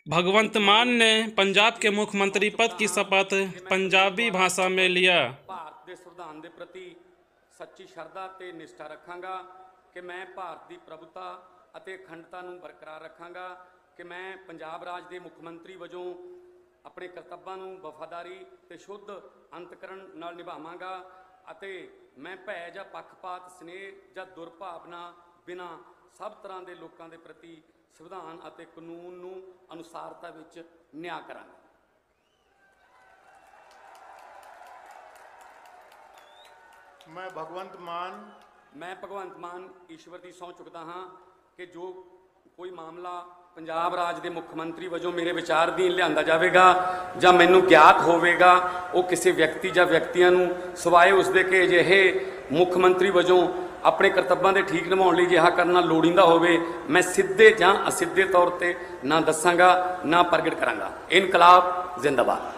भगवंत मान ने पंजाब के मुख्यमंत्री पद की शपथ पंजाबी भाषा में लिया। ਭਾਰਤ ਦੇ ਸੰਵਿਧਾਨ ਦੇ ਪ੍ਰਤੀ ਸੱਚੀ ਸ਼ਰਧਾ ਤੇ ਨਿਸ਼ਠਾ ਰੱਖਾਂਗਾ ਕਿ ਮੈਂ ਭਾਰਤ ਦੀ ਪ੍ਰਭੂਤਾ ਅਤੇ ਅਖੰਡਤਾ ਨੂੰ ਬਰਕਰਾਰ ਰੱਖਾਂਗਾ ਕਿ ਮੈਂ ਪੰਜਾਬ ਰਾਜ ਦੇ ਮੁੱਖ ਮੰਤਰੀ ਵਜੋਂ ਆਪਣੇ ਕਰਤੱਵਾਂ ਨੂੰ ਵਫਾਦਾਰੀ ਤੇ ਸ਼ੁੱਧ ਅੰਤਕਰਨ ਨਾਲ ਨਿਭਾਵਾਂਗਾ ਅਤੇ ਮੈਂ ਭੈ ਜਾਂ ਪੱਖਪਾਤ ਸਨੇਹ ਜਾਂ ਦੁਰਭਾਵਨਾ ਬਿਨਾਂ ਸਭ ਤਰ੍ਹਾਂ ਦੇ ਲੋਕਾਂ ਦੇ ਪ੍ਰਤੀ संविधान और कानून नूं अनुसारता विच न्याय करांगा। मैं भगवंत मान ईश्वर की सौं चुकता हाँ कि जो कोई मामला पंजाब राज के मुख्य मंत्री वजों मेरे विचारधीन लिआंदा जावेगा जां मैनूं ज्ञात होवेगा वो किसी व्यक्ति जां व्यक्तियों नूं सिवाए उसदे कि अजिहे मुख्य मंत्री वजों अपने करतੱਵਾਂ ਦੇ ठीक निभाउण लई जिहा करना लोड़ींदा होवे मैं सीधे जां असिद्धे तौर ते ना दसांगा ना प्रगट करांगा। इनकलाब जिंदाबाद।